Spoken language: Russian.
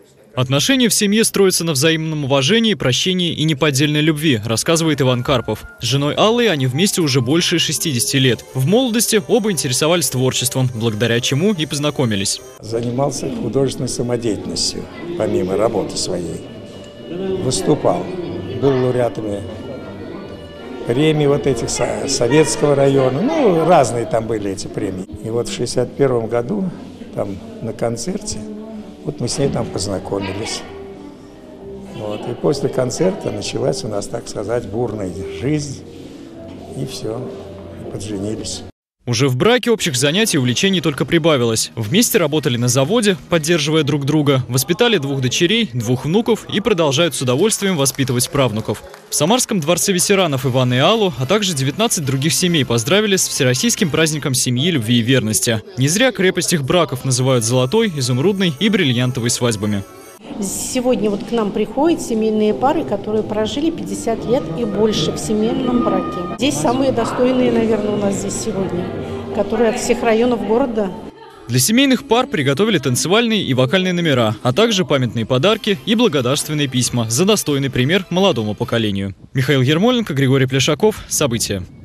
Отношения в семье строятся на взаимном уважении, прощении и неподдельной любви, рассказывает Иван Карпов. С женой Аллой они вместе уже больше 60 лет. В молодости оба интересовались творчеством, благодаря чему и познакомились. Занимался художественной самодеятельностью, помимо работы своей. Выступал, был лауреатами премий вот этих Советского района, разные там были эти премии. И вот в 1961 году там на концерте вот мы с ней там познакомились. И после концерта началась у нас, так сказать, бурная жизнь. И все, и подженились. Уже в браке общих занятий и увлечений только прибавилось. Вместе работали на заводе, поддерживая друг друга, воспитали 2 дочерей, 2 внуков и продолжают с удовольствием воспитывать правнуков. В Самарском дворце ветеранов Ивана и Аллу, а также 19 других семей поздравили с Всероссийским праздником семьи, любви и верности. Не зря крепость их браков называют золотой, изумрудной и бриллиантовой свадьбами. Сегодня вот к нам приходят семейные пары, которые прожили 50 лет и больше в семейном браке. Здесь самые достойные, наверное, у нас здесь сегодня, которые от всех районов города. Для семейных пар приготовили танцевальные и вокальные номера, а также памятные подарки и благодарственные письма за достойный пример молодому поколению. Михаил Ермоленко, Григорий Плешаков. События.